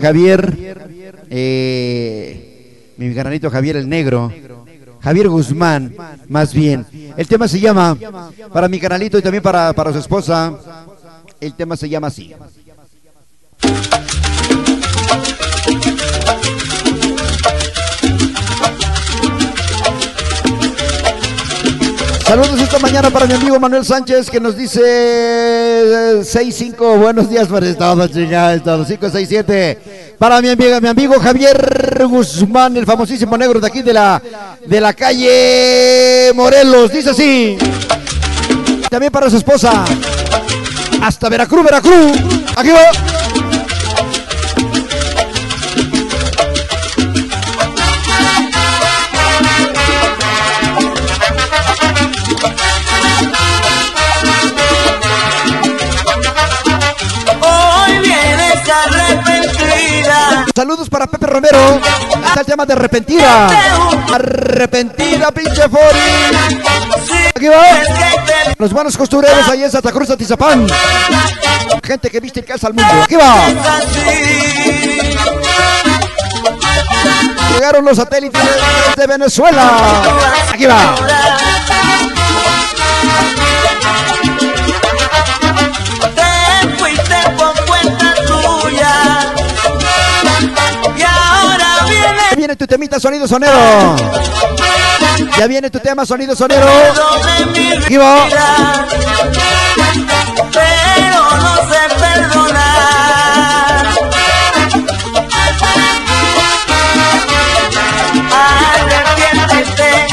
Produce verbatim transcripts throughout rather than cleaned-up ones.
Javier, eh, mi canalito Javier el Negro, Javier Guzmán, más bien. El tema se llama, para mi canalito y también para, para su esposa, el tema se llama así. Saludos esta mañana para mi amigo Manuel Sánchez, que nos dice seis cinco, buenos días para todos, chicas, todos, cinco seis siete. Para mi amiga, mi amigo Javier Guzmán, el famosísimo negro de aquí de la, de la calle Morelos, dice así. También para su esposa, hasta Veracruz, Veracruz, aquí va. Saludos para Pepe Romero. Está el tema de arrepentida. Arrepentida, pinche Fori. Aquí va. Los buenos costureros ahí en Santa Cruz, Atizapán. Gente que viste y calza al mundo. Aquí va. Llegaron los satélites de Venezuela. Aquí va. Viene tu temita sonido sonero. Ya viene tu tema sonido sonero. Aquí va. Pero no sé perdonar. Arrepiéntete.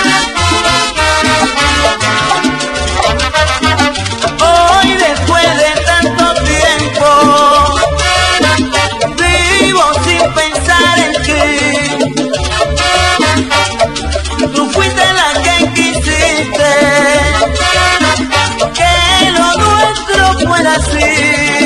Hoy después de tanto tiempo vivo sin pensar en ti. Tú fuiste la que quisiste que lo nuestro fuera así.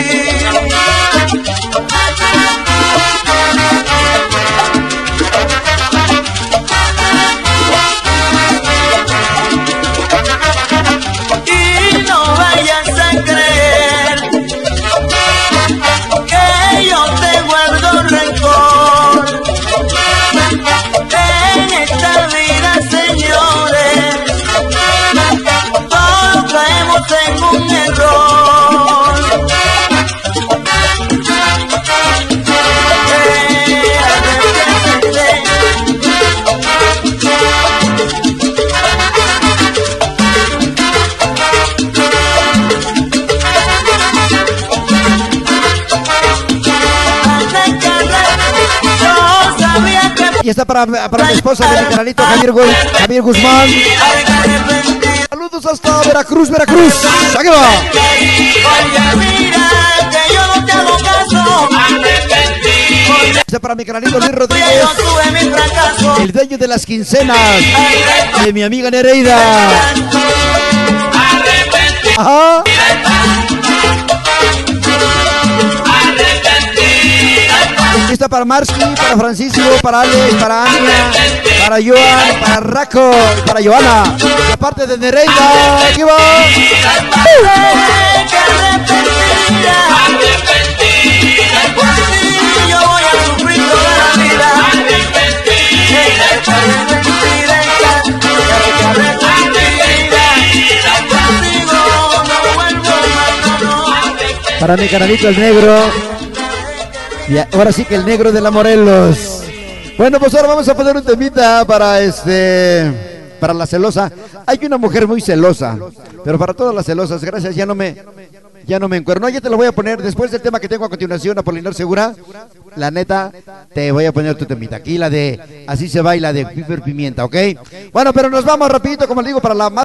Y no vayas a creer que yo te guardo rencor. En esta vida, señores, todos caemos en un error. Eh, arrepiéntete. Yo sabía que Y está para, para mi esposa, mi canalito Javier, Javier Guzmán. Saludos hasta Veracruz, Veracruz. Aquí va. Oye, mira, que yo no te hago caso. Está para mi canalito Luis Yo Rodríguez, tuve mi fracaso. el dueño de las quincenas de mi amiga Nereida. Ajá. Aquí está para Marsky, para Francisco, para Alex, para Ania, para Joan, para Raco, para Joana. Y aparte de Nereida, aquí va. Yo voy a sufrir toda la vida. Para mi canalito el negro. Y ahora sí que el negro de la Morelos. Bueno, pues ahora vamos a poner un temita para este, para la celosa. Hay una mujer muy celosa, pero para todas las celosas, gracias, ya no me, ya no me encuerno. Ya te lo voy a poner después del tema que tengo a continuación, Apolinar Segura. La neta, te voy a poner tu temita. Aquí la de Así se baila de Piper Pimienta, ¿ok? Bueno, pero nos vamos rapidito, como les digo, para la más.